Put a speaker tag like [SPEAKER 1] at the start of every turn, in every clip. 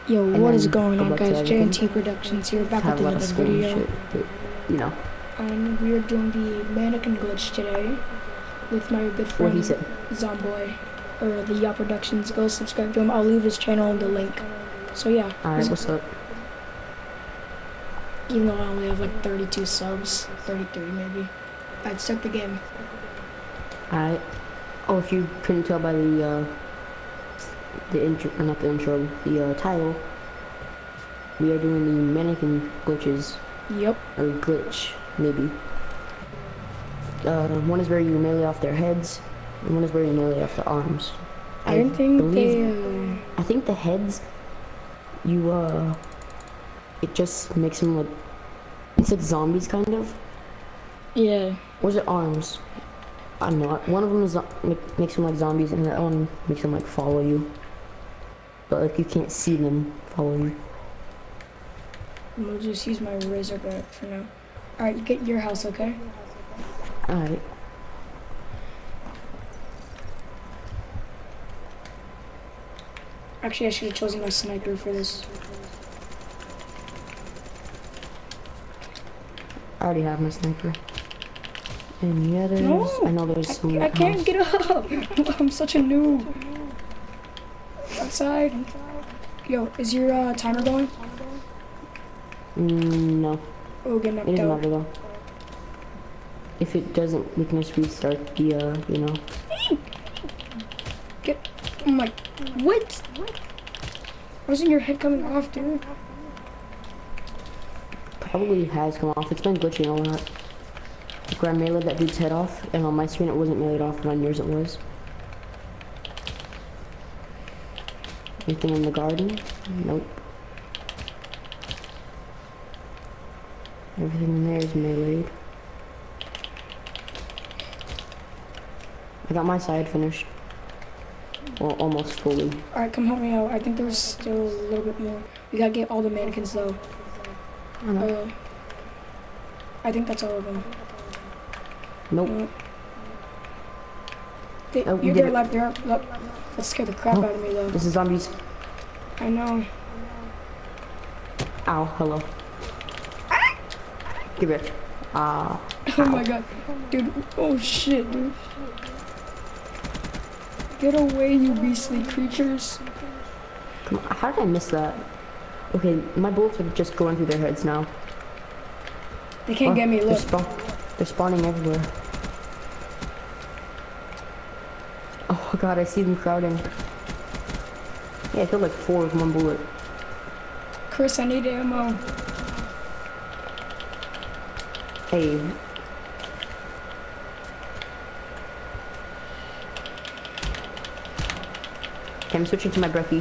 [SPEAKER 1] Yo,
[SPEAKER 2] and
[SPEAKER 1] what is
[SPEAKER 2] then
[SPEAKER 1] going
[SPEAKER 2] go
[SPEAKER 1] on,
[SPEAKER 2] back to
[SPEAKER 1] guys?
[SPEAKER 2] editing.
[SPEAKER 1] JNT Productions here, back
[SPEAKER 2] Have
[SPEAKER 1] with
[SPEAKER 2] a lot of
[SPEAKER 1] another
[SPEAKER 2] school and
[SPEAKER 1] video.
[SPEAKER 2] shit, but you know
[SPEAKER 1] And we are doing the mannequin glitch today with my good
[SPEAKER 2] what he
[SPEAKER 1] friend
[SPEAKER 2] said.
[SPEAKER 1] Zomboy, or the Yaw Productions. Go subscribe to him. I'll leave his channel in the link. So yeah,
[SPEAKER 2] Alright, what's up?
[SPEAKER 1] even though I only have like 32 subs, 33 maybe. I'd start the game.
[SPEAKER 2] Alright. Oh, if you couldn't tell by the intro, not the intro, the title, we are doing the mannequin glitches,
[SPEAKER 1] Yep.
[SPEAKER 2] or glitch, maybe. One is where you melee off their heads, and one is where you melee off the arms.
[SPEAKER 1] I didn't think
[SPEAKER 2] I think the heads, it just makes them like, it's like zombies kind of.
[SPEAKER 1] yeah.
[SPEAKER 2] Or is it arms? I don't know. One of them is makes them like zombies, and the other one makes them like follow you. But like you can't see them follow you.
[SPEAKER 1] I'm gonna just use my razor back for now. Alright, get your house, okay?
[SPEAKER 2] Alright.
[SPEAKER 1] Actually, I should have chosen my sniper for this.
[SPEAKER 2] I already have my sniper. Any others?
[SPEAKER 1] No!
[SPEAKER 2] I know there's some.
[SPEAKER 1] I can't get up! I'm such a noob. Outside. Yo, is your timer going?
[SPEAKER 2] No.
[SPEAKER 1] Oh, get
[SPEAKER 2] It
[SPEAKER 1] knocked
[SPEAKER 2] doesn't
[SPEAKER 1] out.
[SPEAKER 2] matter though. If it doesn't, we can just restart the, you know.
[SPEAKER 1] Get. I'm like, what? Wasn't your head coming off, dude?
[SPEAKER 2] Probably has come off. It's been glitching a lot. Like where I meleeed that dude's head off, and on my screen it wasn't meleeed off, and on yours it was. Anything in the garden? Nope. Everything in there is meleeed. I got my side finished. Well, almost fully.
[SPEAKER 1] Alright, come help me out. I think there's still a little bit more. We gotta get all the mannequins, though.
[SPEAKER 2] I know.
[SPEAKER 1] I think that's all of them.
[SPEAKER 2] Nope.
[SPEAKER 1] No.
[SPEAKER 2] Oh, you
[SPEAKER 1] You're
[SPEAKER 2] did
[SPEAKER 1] there,
[SPEAKER 2] it.
[SPEAKER 1] left, there. Look. That scared the crap
[SPEAKER 2] Oh,
[SPEAKER 1] out of me, though.
[SPEAKER 2] This is zombies.
[SPEAKER 1] I know.
[SPEAKER 2] Ow, hello. Get rich.
[SPEAKER 1] Oh my god. Dude, oh shit, dude. Get away, you beastly creatures.
[SPEAKER 2] Come on, how did I miss that? Okay, my bullets are just going through their heads now.
[SPEAKER 1] They can't get me, look.
[SPEAKER 2] They're spawning everywhere. Oh god, I see them crowding. Yeah, I killed like 4 with 1 bullet.
[SPEAKER 1] Chris, I need ammo.
[SPEAKER 2] Hey. Okay, I'm switching to my brecci.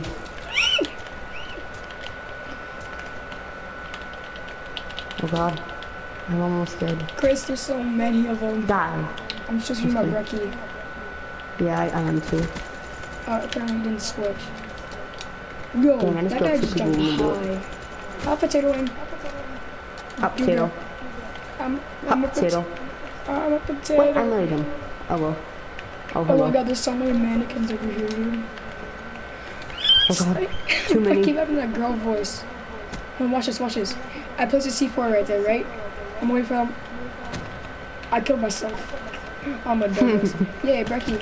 [SPEAKER 2] Oh god, I'm almost dead.
[SPEAKER 1] Chris, there's so many of them.
[SPEAKER 2] Die.
[SPEAKER 1] I'm just using my brecci.
[SPEAKER 2] Yeah, I am too.
[SPEAKER 1] Apparently didn't switch. Yo,
[SPEAKER 2] Dang, I just
[SPEAKER 1] that
[SPEAKER 2] killed
[SPEAKER 1] guy
[SPEAKER 2] 2
[SPEAKER 1] just
[SPEAKER 2] people
[SPEAKER 1] jumped
[SPEAKER 2] in the boat.
[SPEAKER 1] high. Hot potato in.
[SPEAKER 2] Hot
[SPEAKER 1] Dude,
[SPEAKER 2] potato.
[SPEAKER 1] I'm
[SPEAKER 2] Hot
[SPEAKER 1] a
[SPEAKER 2] potato.
[SPEAKER 1] I'm a
[SPEAKER 2] What? I
[SPEAKER 1] potato.
[SPEAKER 2] made him. Oh well. Oh
[SPEAKER 1] Oh
[SPEAKER 2] hello.
[SPEAKER 1] my god, there's so many mannequins over here, dude.
[SPEAKER 2] Oh god. Too
[SPEAKER 1] I keep
[SPEAKER 2] many.
[SPEAKER 1] having that girl voice. Oh, watch this, watch this. I placed a C4 right there, right? I'm waiting for him. I killed myself. I'm a dumbass. Yeah, Becky.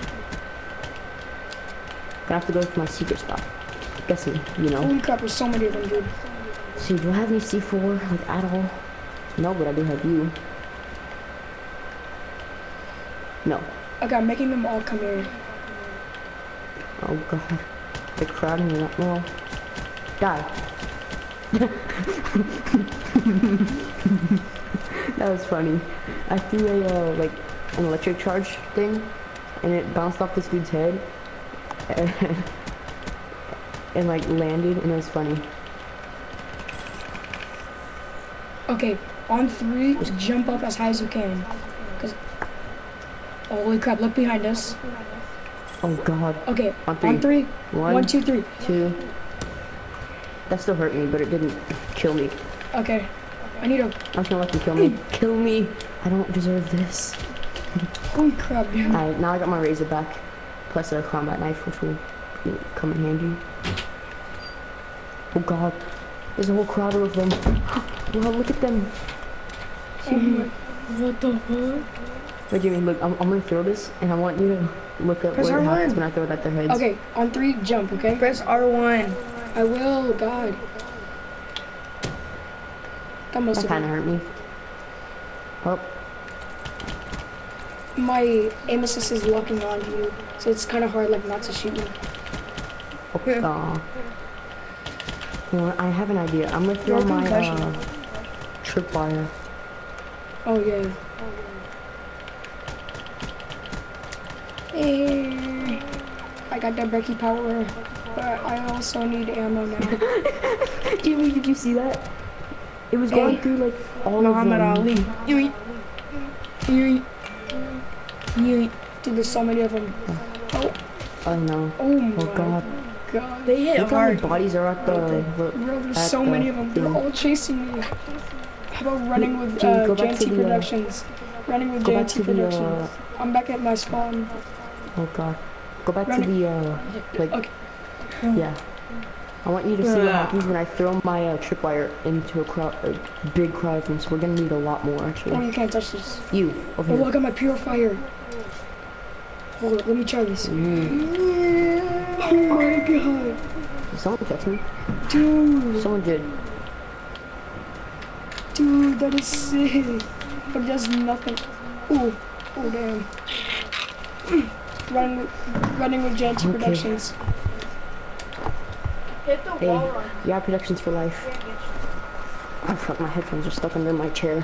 [SPEAKER 2] Gonna have to go to my secret spot. Guessing, you know.
[SPEAKER 1] Holy crap, there's so many of them, dude.
[SPEAKER 2] See, do I have any C4 like at all? No, but I do have you. No.
[SPEAKER 1] Okay, I'm making them all come here.
[SPEAKER 2] Oh god. They're crowding me up. Well, die. That was funny. I threw a like an electric charge thing, and it bounced off this dude's head, and like landed, and it was funny.
[SPEAKER 1] Okay, on 3, just jump up as high as you can. Cause, holy crap, look behind us.
[SPEAKER 2] Oh god.
[SPEAKER 1] Okay,
[SPEAKER 2] On
[SPEAKER 1] on 3.
[SPEAKER 2] 1,
[SPEAKER 1] 1, 2, 3.
[SPEAKER 2] 2. That still hurt me, but it didn't kill me.
[SPEAKER 1] Okay, I need a,
[SPEAKER 2] I'm just gonna let them kill me. Kill me! I don't deserve this.
[SPEAKER 1] holy crap, dude.
[SPEAKER 2] Alright, now I got my razor back. Plus a combat knife, which will come in handy. Oh god. There's a whole crowd of them. Wow, look at them.
[SPEAKER 1] Oh my, what the fuck?
[SPEAKER 2] Wait, Jimmy, look, I'm gonna throw this, and I want you to look at
[SPEAKER 1] Press
[SPEAKER 2] what
[SPEAKER 1] R1.
[SPEAKER 2] happens when I throw it at their heads.
[SPEAKER 1] Okay, on 3, jump, okay?
[SPEAKER 3] Press R1.
[SPEAKER 1] I will, God. That must
[SPEAKER 2] That
[SPEAKER 1] have
[SPEAKER 2] kinda hurt me. Oh,
[SPEAKER 1] my aim assist is locking on you, so it's kind of hard, like, not to shoot you.
[SPEAKER 2] okay. Aw. You know what, I have an idea. I'm gonna throw
[SPEAKER 1] Your
[SPEAKER 2] my,
[SPEAKER 1] concussion.
[SPEAKER 2] tripwire.
[SPEAKER 1] Oh, yeah. Eh, I got that Becky power, but I also need ammo now.
[SPEAKER 2] Jimmy, did you see that? It was going through, like, all
[SPEAKER 1] Muhammad
[SPEAKER 2] of them.
[SPEAKER 1] Ali. Yeet. Yeet. Yeet. Dude, there's so many of them. Oh,
[SPEAKER 2] Oh no.
[SPEAKER 1] oh my
[SPEAKER 2] Oh god.
[SPEAKER 1] God.
[SPEAKER 3] They hit
[SPEAKER 2] Look how many
[SPEAKER 3] hard.
[SPEAKER 2] bodies are at the...
[SPEAKER 1] Bro, there's
[SPEAKER 2] at
[SPEAKER 1] so
[SPEAKER 2] the
[SPEAKER 1] many of them. They're
[SPEAKER 2] thing.
[SPEAKER 1] all chasing me. How about running with
[SPEAKER 2] Jimmy, go back to
[SPEAKER 1] JNT
[SPEAKER 2] the,
[SPEAKER 1] Productions? Running with
[SPEAKER 2] Go back
[SPEAKER 1] JNT
[SPEAKER 2] to the,
[SPEAKER 1] Productions. I'm back at my spawn.
[SPEAKER 2] oh god. Go back to
[SPEAKER 1] Running.
[SPEAKER 2] the, like,
[SPEAKER 1] Okay.
[SPEAKER 2] yeah. I want you to see what happens when I throw my tripwire into a big crowd of them, so we're gonna need a lot more,
[SPEAKER 1] Oh,
[SPEAKER 2] actually.
[SPEAKER 1] you can't touch this.
[SPEAKER 2] You, over
[SPEAKER 1] Oh, I
[SPEAKER 2] here.
[SPEAKER 1] got my purifier. Hold on, let me try this.
[SPEAKER 2] Mm.
[SPEAKER 1] Oh my God.
[SPEAKER 2] Did someone text me?
[SPEAKER 1] Dude.
[SPEAKER 2] Someone did.
[SPEAKER 1] Dude, that is sick. But it does nothing. Ooh. Oh, damn. Running with JNT
[SPEAKER 2] Okay.
[SPEAKER 1] Productions.
[SPEAKER 3] Hit the
[SPEAKER 2] Hey,
[SPEAKER 3] wall run.
[SPEAKER 2] yeah, Productions for life. Oh fuck, my headphones are stuck under my chair.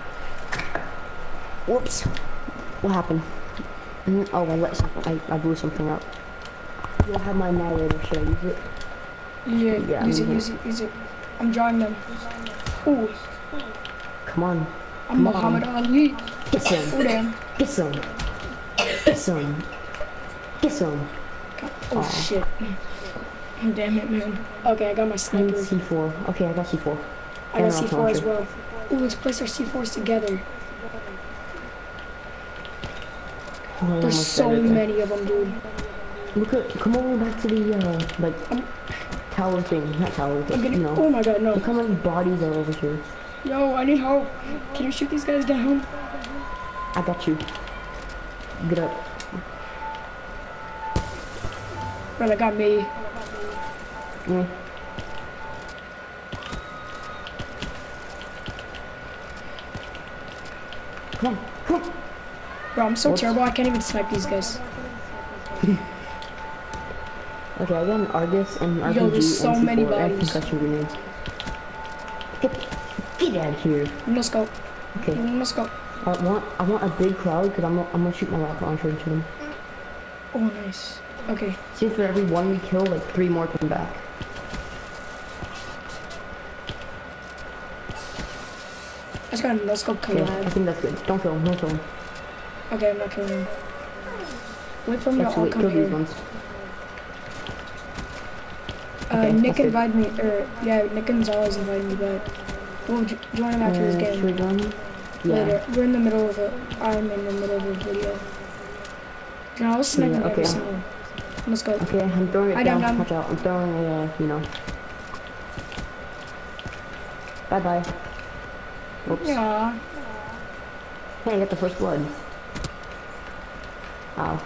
[SPEAKER 2] Whoops. What happened? Oh, I let something, I blew something up. I have my narrator, should I use it?
[SPEAKER 1] Yeah,
[SPEAKER 2] Yeah,
[SPEAKER 1] use it,
[SPEAKER 2] I'm
[SPEAKER 1] use it, use it. I'm drawing them. Ooh,
[SPEAKER 2] Come on.
[SPEAKER 1] I'm
[SPEAKER 2] Come on.
[SPEAKER 1] Muhammad Ali.
[SPEAKER 2] Get some.
[SPEAKER 1] Oh, damn.
[SPEAKER 2] Get some. Get some. Get some.
[SPEAKER 1] Oh,
[SPEAKER 2] Aw.
[SPEAKER 1] shit. Damn it, man. Okay, I got my
[SPEAKER 2] I need
[SPEAKER 1] sniper.
[SPEAKER 2] C4. Okay, I got C4.
[SPEAKER 1] I got
[SPEAKER 2] And
[SPEAKER 1] C4
[SPEAKER 2] rocket
[SPEAKER 1] as
[SPEAKER 2] launcher.
[SPEAKER 1] well. Ooh, let's place our C4s together.
[SPEAKER 2] Oh, I
[SPEAKER 1] There's
[SPEAKER 2] almost
[SPEAKER 1] so
[SPEAKER 2] died right there.
[SPEAKER 1] many of them, dude.
[SPEAKER 2] Look at, come over back to the, like, tower thing. Not tower, but,
[SPEAKER 1] I'm
[SPEAKER 2] you
[SPEAKER 1] getting.
[SPEAKER 2] know.
[SPEAKER 1] Oh my God, no.
[SPEAKER 2] Look how many bodies are over here.
[SPEAKER 1] Yo, I need help. Can you shoot these guys down?
[SPEAKER 2] I got you. Get up.
[SPEAKER 1] Bro, they got me.
[SPEAKER 2] Mm. Come on, come on.
[SPEAKER 1] Bro, I'm so
[SPEAKER 2] Whoops.
[SPEAKER 1] terrible. I can't even snipe these guys.
[SPEAKER 2] Okay, I got an Argus and an RPG
[SPEAKER 1] Yo, there's so
[SPEAKER 2] and
[SPEAKER 1] many
[SPEAKER 2] C4 and
[SPEAKER 1] bodies.
[SPEAKER 2] concussion grenades. Get out of here.
[SPEAKER 1] Let's go.
[SPEAKER 2] Okay,
[SPEAKER 1] Let's go.
[SPEAKER 2] I want a big crowd because I'm gonna shoot my rocket launcher into them.
[SPEAKER 1] Oh, nice. Okay.
[SPEAKER 2] See, for every one we kill, like 3 more come back.
[SPEAKER 1] Let's go. Let's go
[SPEAKER 2] Okay, I
[SPEAKER 1] collab.
[SPEAKER 2] think that's good. Don't kill him, don't kill him.
[SPEAKER 1] Okay, I'm not killing him. Wait for them to
[SPEAKER 2] Let's
[SPEAKER 1] all
[SPEAKER 2] wait,
[SPEAKER 1] come
[SPEAKER 2] kill these
[SPEAKER 1] here.
[SPEAKER 2] ones. Okay,
[SPEAKER 1] Nick
[SPEAKER 2] that's good.
[SPEAKER 1] invited me, yeah, Nick Gonzalez invited me back. We'll join him after this
[SPEAKER 2] Should we
[SPEAKER 1] game.
[SPEAKER 2] join him? Yeah.
[SPEAKER 1] Later. We're in the middle of it. I'm in the middle of a video. No, I was sniping
[SPEAKER 2] Yeah, okay.
[SPEAKER 1] every single. Let's go.
[SPEAKER 2] Okay, I'm throwing
[SPEAKER 1] I
[SPEAKER 2] it
[SPEAKER 1] down,
[SPEAKER 2] down.
[SPEAKER 1] down.
[SPEAKER 2] Watch out. I'm throwing a, you know. Bye-bye. Whoops.
[SPEAKER 1] Yeah.
[SPEAKER 2] Hey, I got the first blood. Ow.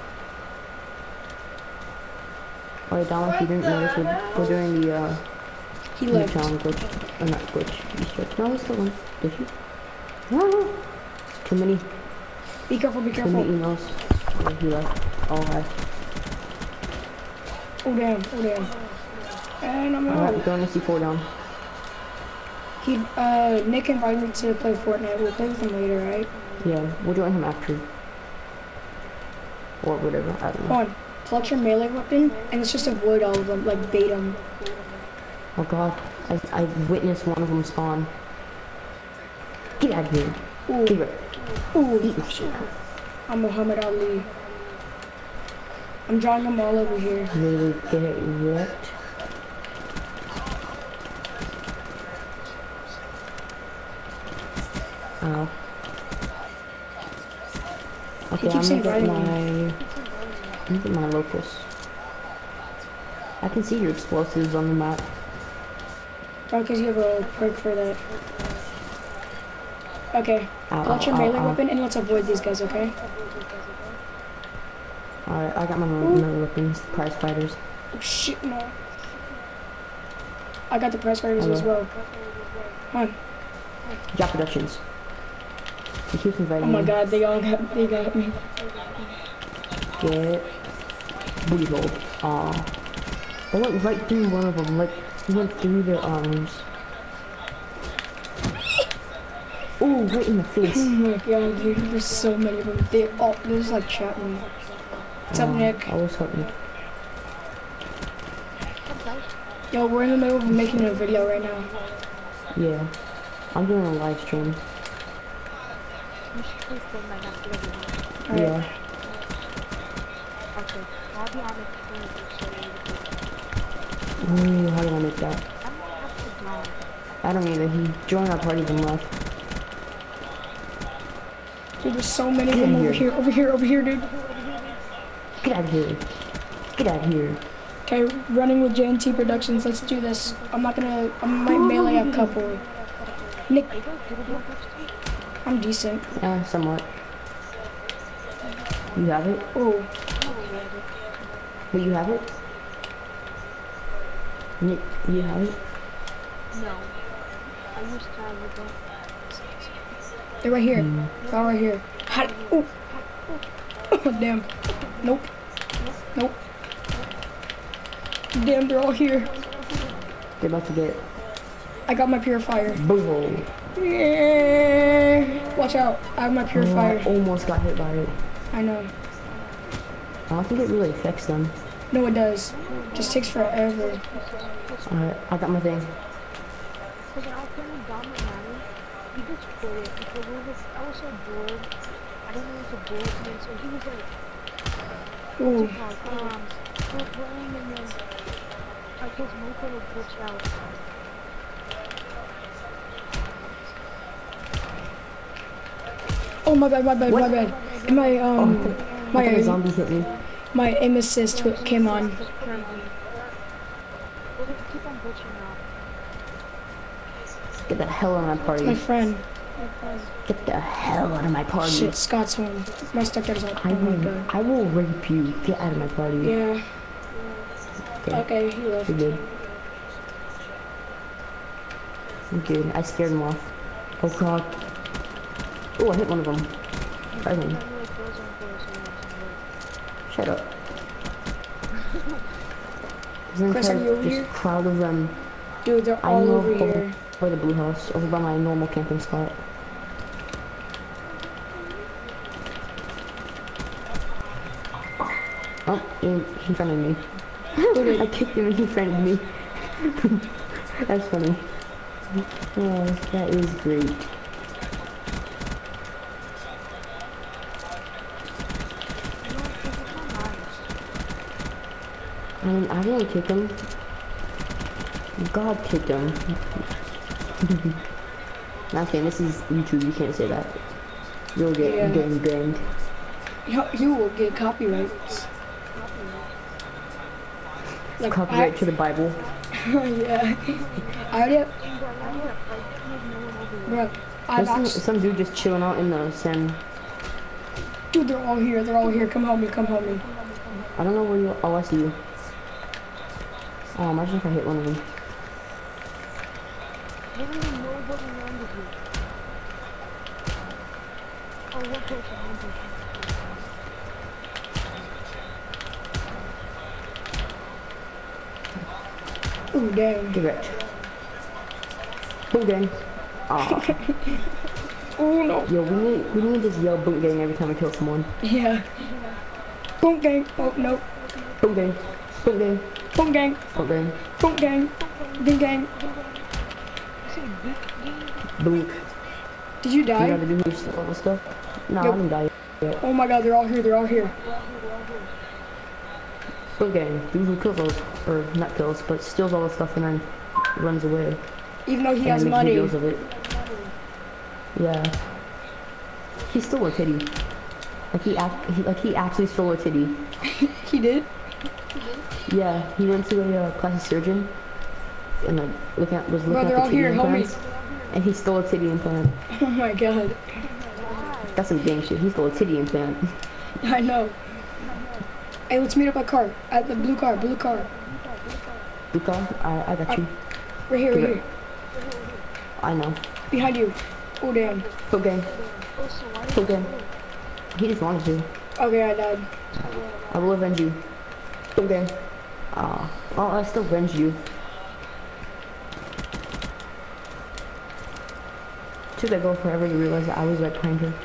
[SPEAKER 2] Oh, yeah, Dom, if you didn't notice, we're doing the,
[SPEAKER 1] He
[SPEAKER 2] new
[SPEAKER 1] left.
[SPEAKER 2] challenge glitch. Or not glitch. Easter egg. No, he's still on. Did you? No! Too many
[SPEAKER 1] Be careful, be careful.
[SPEAKER 2] emails. Oh, he left. Oh, hi.
[SPEAKER 1] Oh damn, oh damn. And I'm
[SPEAKER 2] Alright, I'm
[SPEAKER 1] out.
[SPEAKER 2] throwing a C4 down.
[SPEAKER 1] Nick invited me to play Fortnite. We'll play with him later, right?
[SPEAKER 2] Yeah, we'll join him after. Or whatever, I don't know.
[SPEAKER 1] Come on. Collect your melee weapon, and let's just avoid all of them, like bait them.
[SPEAKER 2] Oh god, I witnessed one of them spawn. Get out of here.
[SPEAKER 1] Ooh,
[SPEAKER 2] Give it.
[SPEAKER 1] ooh.
[SPEAKER 2] Eat my shit.
[SPEAKER 1] I'm Muhammad Ali. I'm drawing them all over here.
[SPEAKER 2] Literally get wrecked. Ow. Okay,
[SPEAKER 1] keeps
[SPEAKER 2] I'm gonna get
[SPEAKER 1] inviting
[SPEAKER 2] I'm gonna get my locus. I can see your explosives on the map.
[SPEAKER 1] Oh, because you have a perk for that. Okay.
[SPEAKER 2] Ow,
[SPEAKER 1] Pull out your
[SPEAKER 2] ow,
[SPEAKER 1] melee
[SPEAKER 2] ow, ow.
[SPEAKER 1] weapon and let's avoid these guys, okay?
[SPEAKER 2] Alright, I got my melee weapons, prize fighters.
[SPEAKER 1] Oh shit, no. I got the prize fighters
[SPEAKER 2] Hello.
[SPEAKER 1] as well. Come on.
[SPEAKER 2] Job productions. He keeps inviting
[SPEAKER 1] Oh my
[SPEAKER 2] me.
[SPEAKER 1] god, they got me.
[SPEAKER 2] Get booty hole. Aw. I went right through one of them, like, he went through their arms. Ooh, right in the
[SPEAKER 1] Oh
[SPEAKER 2] face.
[SPEAKER 1] my god, dude, there's so many of them. They're just like chatting. What's up, Nick?
[SPEAKER 2] I was hoping.
[SPEAKER 1] Yo, we're in the middle of making a video right now.
[SPEAKER 2] Yeah. I'm doing a live stream.
[SPEAKER 1] Alright.
[SPEAKER 2] Yeah.
[SPEAKER 3] Okay, I'll be on the screen so
[SPEAKER 2] Ooh, how do I make that?
[SPEAKER 3] I'm gonna have to join.
[SPEAKER 2] I don't either. He joined our party and left.
[SPEAKER 1] Dude, there's so many of
[SPEAKER 2] Get
[SPEAKER 1] them
[SPEAKER 2] in
[SPEAKER 1] over
[SPEAKER 2] here.
[SPEAKER 1] here, over here, dude.
[SPEAKER 2] Get out of here. Get out of here.
[SPEAKER 1] Okay, running with JNT Productions, let's do this. I might melee a couple. Nick,
[SPEAKER 3] Are you guys good at doing that?
[SPEAKER 1] I'm decent.
[SPEAKER 2] Yeah, somewhat. You have it?
[SPEAKER 1] Oh,
[SPEAKER 2] Wait, you have it? Nick, you have it?
[SPEAKER 3] No. I used to have it though.
[SPEAKER 1] they're right here.
[SPEAKER 2] Hmm.
[SPEAKER 1] They're all right here. Hot. Oh. Oh, damn. Nope. Nope. Damn, they're all here.
[SPEAKER 2] They're about to get
[SPEAKER 1] I got my purifier.
[SPEAKER 2] boom.
[SPEAKER 1] Yeah. Watch out. I have my
[SPEAKER 2] Oh,
[SPEAKER 1] purifier.
[SPEAKER 2] I almost got hit by it.
[SPEAKER 1] I know.
[SPEAKER 2] I don't think it really affects them.
[SPEAKER 1] No, it does. Just takes forever.
[SPEAKER 2] Alright, I got my thing.
[SPEAKER 3] Because I was playing Dominant Manny. He just quit it because I was so bored. I didn't know what to do with me, so he was like,
[SPEAKER 1] Ooh.
[SPEAKER 3] we're playing and then like his motor would glitch out.
[SPEAKER 1] Oh my bad, my bad, my
[SPEAKER 2] What?
[SPEAKER 1] bad. And my
[SPEAKER 2] I thought a zombie hit me.
[SPEAKER 1] my aim assist came on.
[SPEAKER 3] Just crazy. Well, they keep on glitching out.
[SPEAKER 2] Get the hell out of my
[SPEAKER 1] My
[SPEAKER 2] party.
[SPEAKER 1] friend.
[SPEAKER 2] Get the hell out of my party.
[SPEAKER 1] Shit, Scott's home. My stepdad's home. Oh my god.
[SPEAKER 2] I will rape you. Get out of my party.
[SPEAKER 1] Yeah.
[SPEAKER 2] Okay.
[SPEAKER 1] Okay, he left.
[SPEAKER 2] You're good. I'm good. I scared him off. Oh god. Oh, I hit one of them. Right in. Shut up. There's an
[SPEAKER 1] Chris, are
[SPEAKER 2] entire
[SPEAKER 1] you over
[SPEAKER 2] just
[SPEAKER 1] here?
[SPEAKER 2] crowd of them.
[SPEAKER 1] Dude, they're
[SPEAKER 2] I
[SPEAKER 1] all
[SPEAKER 2] know
[SPEAKER 1] over here.
[SPEAKER 2] by the blue house, over by my normal camping spot. Oh, he friended me. I kicked him and he friended me. That's funny. Oh, that is great. I didn't kick him. God kicked him. Not saying this is YouTube, you can't say that. You'll get
[SPEAKER 1] Yeah.
[SPEAKER 2] getting banned.
[SPEAKER 1] You will get copyrights. Like,
[SPEAKER 2] Copyright to the Bible.
[SPEAKER 1] yeah. I already have, bro, I've
[SPEAKER 2] There's
[SPEAKER 1] actually,
[SPEAKER 2] some dude just chilling out in the sand.
[SPEAKER 1] dude, they're all here. They're all here. Come help me. Come help me.
[SPEAKER 2] I don't know where you. Oh, I see you. Oh, imagine if I hit one of them.
[SPEAKER 3] Literally nobody landed here. Oh, one person, one person.
[SPEAKER 1] Ooh, damn.
[SPEAKER 2] Get wrecked. Boot gang. Aw.
[SPEAKER 1] Oh no.
[SPEAKER 2] Yo, we need to just yell boot gang every time we kill someone.
[SPEAKER 1] Yeah. Boom gang. Oh no.
[SPEAKER 2] Boot gang. Boot gang.
[SPEAKER 1] Boom gang.
[SPEAKER 2] Boot gang.
[SPEAKER 1] Boom gang. Ding gang.
[SPEAKER 3] You say big game?
[SPEAKER 2] Boot.
[SPEAKER 1] Did you
[SPEAKER 2] You
[SPEAKER 1] die?
[SPEAKER 2] gotta do all this stuff? No,
[SPEAKER 1] Yep.
[SPEAKER 2] I didn't die yet.
[SPEAKER 1] Oh my god, they're all here. They're all here.
[SPEAKER 2] Boot gang. Dude who kills all, or not kills, but steals all the stuff and then runs away.
[SPEAKER 1] Even though he
[SPEAKER 2] And
[SPEAKER 1] has
[SPEAKER 2] makes
[SPEAKER 1] money.
[SPEAKER 2] videos of it. Yeah. He stole a titty. Like he actually stole a titty.
[SPEAKER 1] He did?
[SPEAKER 2] Yeah, he went to a plastic surgeon and like was
[SPEAKER 1] Bro,
[SPEAKER 2] looking
[SPEAKER 1] they're all
[SPEAKER 2] at the
[SPEAKER 1] here,
[SPEAKER 2] titty
[SPEAKER 1] help me.
[SPEAKER 2] implants, and he stole a titty implant.
[SPEAKER 1] Oh my god.
[SPEAKER 2] That's some gang shit. He stole a titty implant.
[SPEAKER 1] I know. Hey, let's meet up at car. At the blue car, blue car.
[SPEAKER 2] Luca, I got you.
[SPEAKER 1] Right here, right
[SPEAKER 2] Give it.
[SPEAKER 1] here.
[SPEAKER 2] I know.
[SPEAKER 1] Behind you. Oh damn.
[SPEAKER 2] Go gang.
[SPEAKER 3] Also, why
[SPEAKER 2] Go gang. He just wanted to.
[SPEAKER 1] Okay, I died.
[SPEAKER 2] I will avenge you. Go gang. Oh, I still avenge you. Took that girl forever to realize that I was right behind her.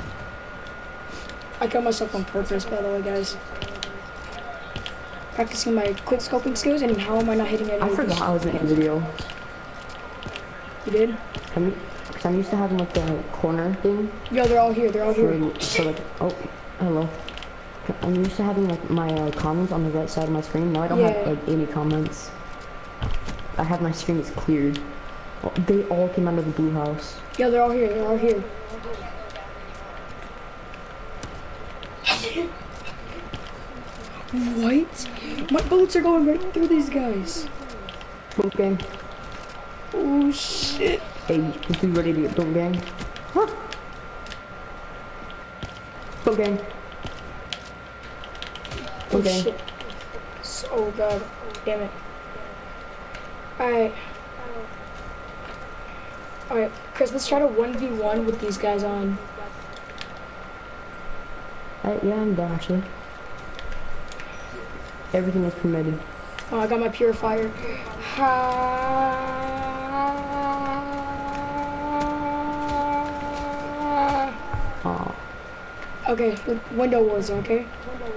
[SPEAKER 1] I killed myself on purpose, by the way, guys. Practicing my quick scoping skills, and how am I not hitting any
[SPEAKER 2] I
[SPEAKER 1] of
[SPEAKER 2] forgot
[SPEAKER 1] these?
[SPEAKER 2] I was making a video.
[SPEAKER 1] You did?
[SPEAKER 2] Because I'm used to having like the corner thing
[SPEAKER 1] Yo, they're all here. They're all here.
[SPEAKER 2] for like, oh, hello. I'm used to having like my comments on the right side of my screen. Now I don't have
[SPEAKER 1] Yeah.
[SPEAKER 2] like any comments. I have my screen is cleared. Oh, they all came out of the blue house.
[SPEAKER 1] Yo, they're all here. They're all here. What? My bullets are going right through these guys.
[SPEAKER 2] Don't gang.
[SPEAKER 1] Oh shit.
[SPEAKER 2] Hey, is you ready to get don't gang? Huh? Don't gang.
[SPEAKER 1] Oh
[SPEAKER 2] Don't gang.
[SPEAKER 1] shit. Oh god. Damn it. Alright. Alright, Chris, let's try to 1v1 with these guys on.
[SPEAKER 2] Yeah, I'm done actually. Everything is permitted.
[SPEAKER 1] Oh, I got my purifier.
[SPEAKER 2] Oh.
[SPEAKER 1] Okay, window wars, okay?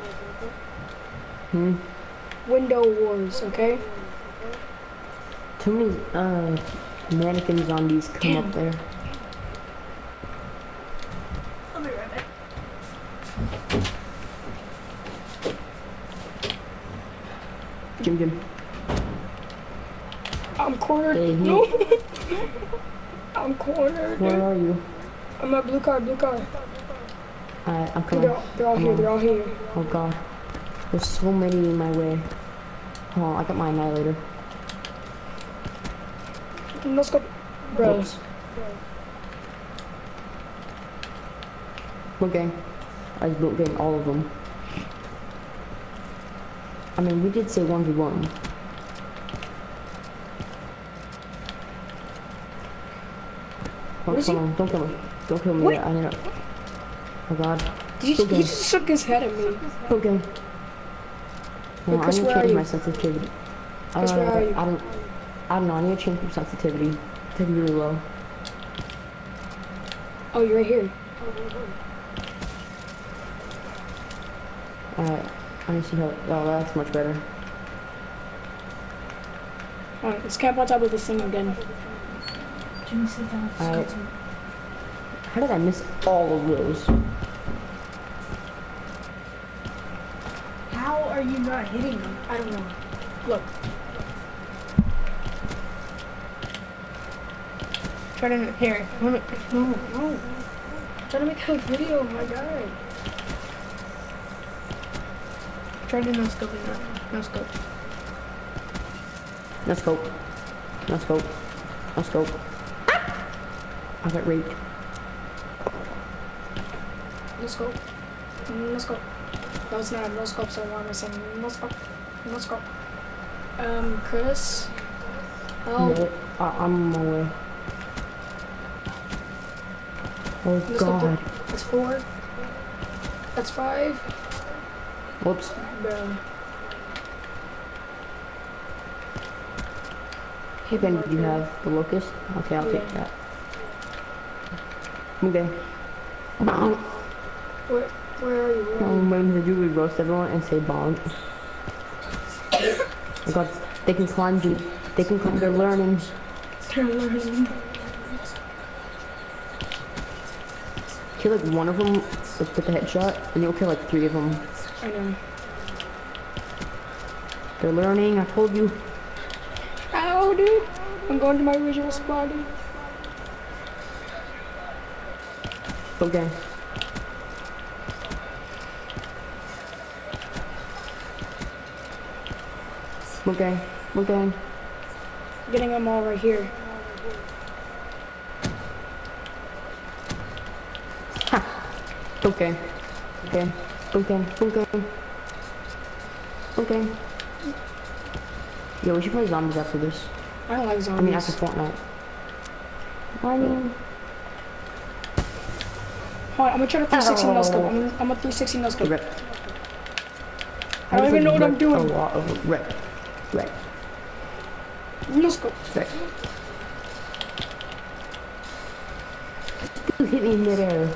[SPEAKER 1] Window wars, okay?
[SPEAKER 2] Too many mannequin zombies come up there.
[SPEAKER 1] I'll be right back.
[SPEAKER 2] Jim.
[SPEAKER 1] I'm cornered.
[SPEAKER 2] Hey,
[SPEAKER 1] No. I'm cornered.
[SPEAKER 2] Where are you?
[SPEAKER 1] I'm at blue car, blue car.
[SPEAKER 2] I'm coming.
[SPEAKER 1] They're all here, they're all here.
[SPEAKER 2] Oh god. There's so many in my way. Oh, I got my annihilator.
[SPEAKER 1] Let's go. Bro.
[SPEAKER 2] Whoops. Okay. I just built getting all of them. I mean, we did say 1v1.
[SPEAKER 1] What is he?
[SPEAKER 2] Hold on, don't kill me. Don't kill me
[SPEAKER 1] What?
[SPEAKER 2] yet, I need to... Oh god.
[SPEAKER 1] He just shook his head at me.
[SPEAKER 2] Okay. No, I
[SPEAKER 1] Chris,
[SPEAKER 2] need to
[SPEAKER 1] where are
[SPEAKER 2] change
[SPEAKER 1] you?
[SPEAKER 2] my sensitivity.
[SPEAKER 1] Chris, where are you?
[SPEAKER 2] I don't know, I need to change my sensitivity. To be really low.
[SPEAKER 1] Oh, you're right here.
[SPEAKER 2] Alright, I need to see how... Oh, that's much better.
[SPEAKER 1] Alright, let's camp on top of this thing again.
[SPEAKER 2] Alright. How did I miss all of those?
[SPEAKER 1] How are you not hitting them? I don't know. Look. Try to here. No. Trying to make a video, my god. Try to no scope it now. No scope.
[SPEAKER 2] No scope. No scope. No scope. I got raped.
[SPEAKER 1] No scope. No scope. That was not a no scope, so why am I saying no scope? No scope. Chris? Oh,
[SPEAKER 2] No, I'm on my way. Oh
[SPEAKER 1] no scope.
[SPEAKER 2] god.
[SPEAKER 1] That's 4. That's 5.
[SPEAKER 2] Whoops.
[SPEAKER 1] Bro.
[SPEAKER 2] Hey Ben, do you have the locust? Okay, I'll take that. Okay.
[SPEAKER 1] Where are you? Where are you?
[SPEAKER 2] When we do, we roast everyone and say bonk. Oh god, they can climb, dude. They can climb, they're learning.
[SPEAKER 1] They're learning.
[SPEAKER 2] Kill like one of them with the headshot, and you'll kill like 3 of them.
[SPEAKER 1] I know.
[SPEAKER 2] They're learning, I told you.
[SPEAKER 1] Ow, dude. I'm going to my original spot, dude.
[SPEAKER 2] Okay. Okay. Okay.
[SPEAKER 1] Getting them all right here.
[SPEAKER 2] Okay. Okay. Okay. Okay. Okay. Yo, we should play zombies after this.
[SPEAKER 1] I don't like
[SPEAKER 2] I
[SPEAKER 1] zombies.
[SPEAKER 2] mean, after Fortnite. I mean...
[SPEAKER 1] Hold on, I'm gonna try to 360 no scope. I'm a 360 no scope.
[SPEAKER 2] Rip.
[SPEAKER 1] I don't even know what I'm doing.
[SPEAKER 2] A lot of rip. Rip.
[SPEAKER 1] No scope.
[SPEAKER 2] Rip. You hit me in midair.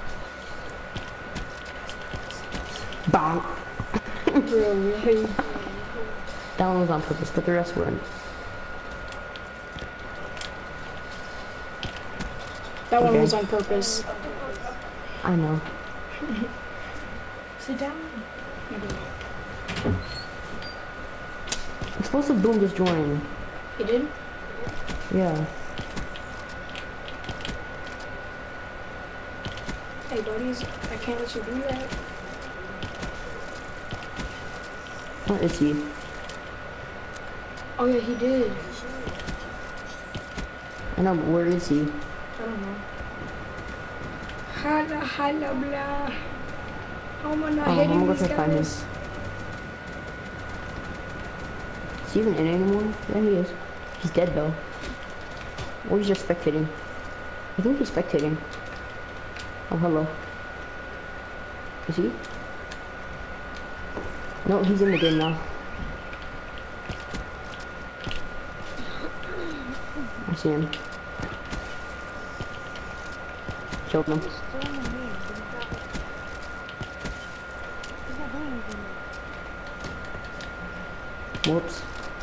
[SPEAKER 2] Bonk.
[SPEAKER 1] Bro, really?
[SPEAKER 2] That one was on purpose, but the rest weren't.
[SPEAKER 1] That one
[SPEAKER 2] Okay.
[SPEAKER 1] was on purpose.
[SPEAKER 2] I know.
[SPEAKER 1] Sit down.
[SPEAKER 2] Explosive Boom just joined.
[SPEAKER 1] You did?
[SPEAKER 2] Yeah.
[SPEAKER 1] Hey, buddies, I can't let you do that.
[SPEAKER 2] Where is he?
[SPEAKER 1] Oh yeah, he did.
[SPEAKER 2] I know, but where is he?
[SPEAKER 1] I don't know. Hala, hala, blah. How am I not
[SPEAKER 2] I'm
[SPEAKER 1] hitting
[SPEAKER 2] gonna go
[SPEAKER 1] these
[SPEAKER 2] try to find him.
[SPEAKER 1] guys?
[SPEAKER 2] Is he even in anymore? Yeah, he is. He's dead though. Or he's just spectating. I think he's spectating. Oh, hello. Is he? No, he's in the game now. I see him. Killed him.
[SPEAKER 3] He's still in the game, but he's not doing anything.
[SPEAKER 2] Whoops.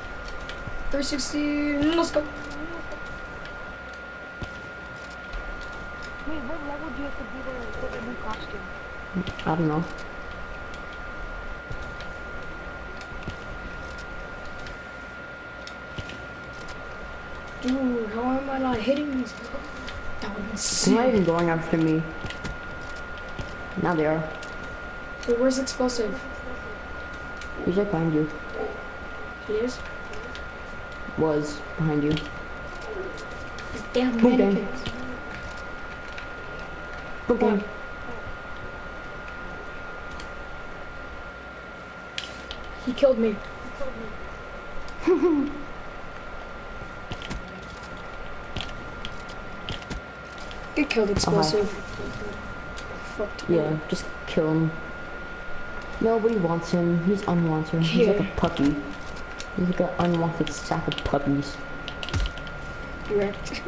[SPEAKER 1] 360, let's go.
[SPEAKER 3] Wait, what level do you have to be to get a new costume?
[SPEAKER 2] I don't know.
[SPEAKER 1] Dude, how am I not hitting these? That would be
[SPEAKER 2] They're not
[SPEAKER 1] sick.
[SPEAKER 2] even going after me. Now they are.
[SPEAKER 1] Wait, where's explosive?
[SPEAKER 2] He's right behind you.
[SPEAKER 1] He is?
[SPEAKER 2] Was behind you.
[SPEAKER 1] These damn
[SPEAKER 2] Okay.
[SPEAKER 1] mannequins.
[SPEAKER 2] Okay.
[SPEAKER 1] He killed me. Get killed, explosive. Fucked.
[SPEAKER 2] Yeah, just kill him. Nobody wants him. He's unwanted. He's like a
[SPEAKER 1] Yeah.
[SPEAKER 2] puppy. He's like an unwanted sack of puppies.
[SPEAKER 1] Wrecked.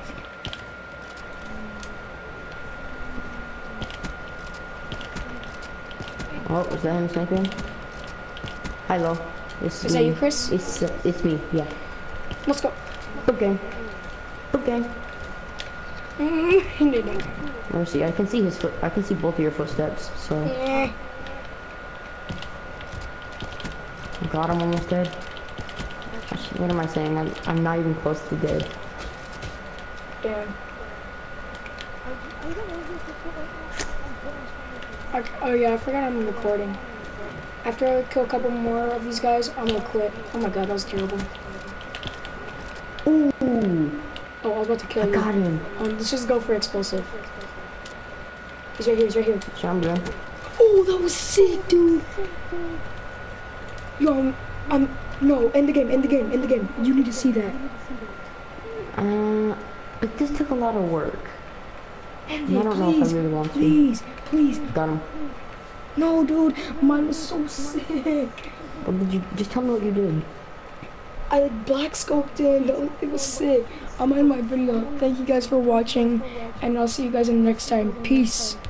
[SPEAKER 2] Oh, is that him sniping? Hello. It's
[SPEAKER 1] Is
[SPEAKER 2] me.
[SPEAKER 1] that you, Chris?
[SPEAKER 2] It's me. Yeah.
[SPEAKER 1] Let's go.
[SPEAKER 2] Okay. Okay.
[SPEAKER 1] He didn't.
[SPEAKER 2] Let me see. I can see his foot. I can see both of your footsteps. So.
[SPEAKER 1] Yeah.
[SPEAKER 2] God, I'm almost dead. Actually, what am I saying? I'm not even close to dead.
[SPEAKER 1] Damn.
[SPEAKER 3] Are you gonna leave this right now?
[SPEAKER 1] Oh yeah, I forgot I'm recording. After I kill a couple more of these guys, I'm gonna quit. Oh my god, that was terrible.
[SPEAKER 2] Ooh!
[SPEAKER 1] Oh, I was about to kill
[SPEAKER 2] I
[SPEAKER 1] you.
[SPEAKER 2] got him.
[SPEAKER 1] Let's just go for explosive. He's right here, he's right here.
[SPEAKER 2] Chambra.
[SPEAKER 1] Oh, that was sick, dude. Yo, no, end the game, end the game, end the game. You need to see that.
[SPEAKER 2] But this took a lot of work.
[SPEAKER 1] End
[SPEAKER 2] And I
[SPEAKER 1] it,
[SPEAKER 2] don't know if
[SPEAKER 1] please,
[SPEAKER 2] I really want to.
[SPEAKER 1] please, please.
[SPEAKER 2] Got him.
[SPEAKER 1] No, dude, mine was so sick.
[SPEAKER 2] What did you? Just tell me what you did.
[SPEAKER 1] I like black scoped in. It was sick. I'm in my video. Thank you guys for watching, and I'll see you guys in the next time. Peace.